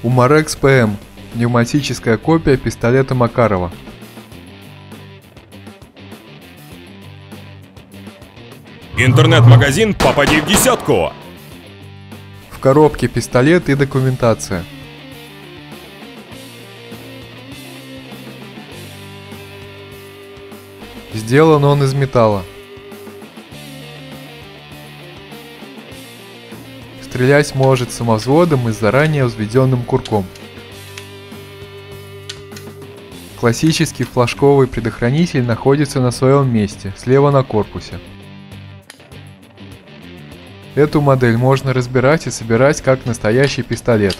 Umarex PM – пневматическая копия пистолета Макарова. Интернет-магазин «Попади в десятку». В коробке пистолет и документация. Сделан он из металла. Стрелять может самовзводом и с заранее взведенным курком. Классический флажковый предохранитель находится на своем месте, слева на корпусе. Эту модель можно разбирать и собирать как настоящий пистолет.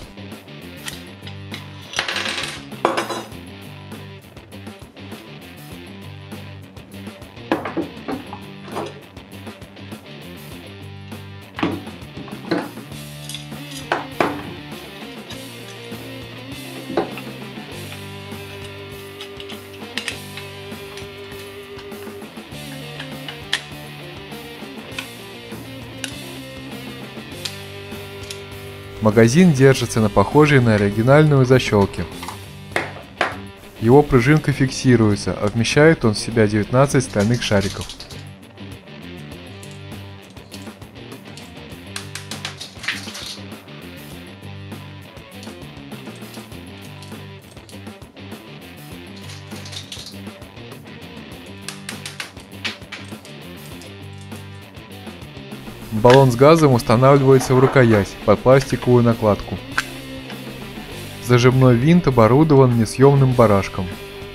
Магазин держится на похожей на оригинальную защелке. Его пружинка фиксируется, а вмещает он в себя 19 стальных шариков. Баллон с газом устанавливается в рукоять под пластиковую накладку. Зажимной винт оборудован несъемным барашком.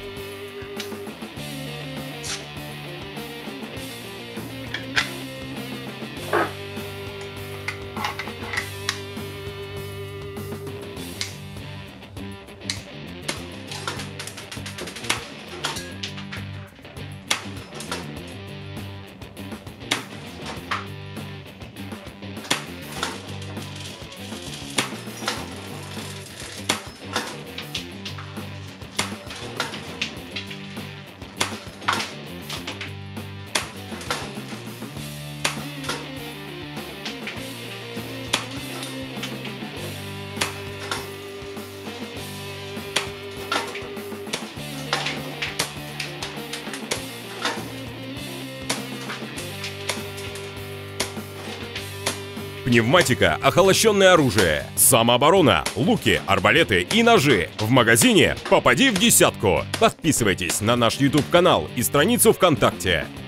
Пневматика, охолощенное оружие, самооборона, луки, арбалеты и ножи. В магазине «Попади в десятку». Подписывайтесь на наш YouTube-канал и страницу ВКонтакте.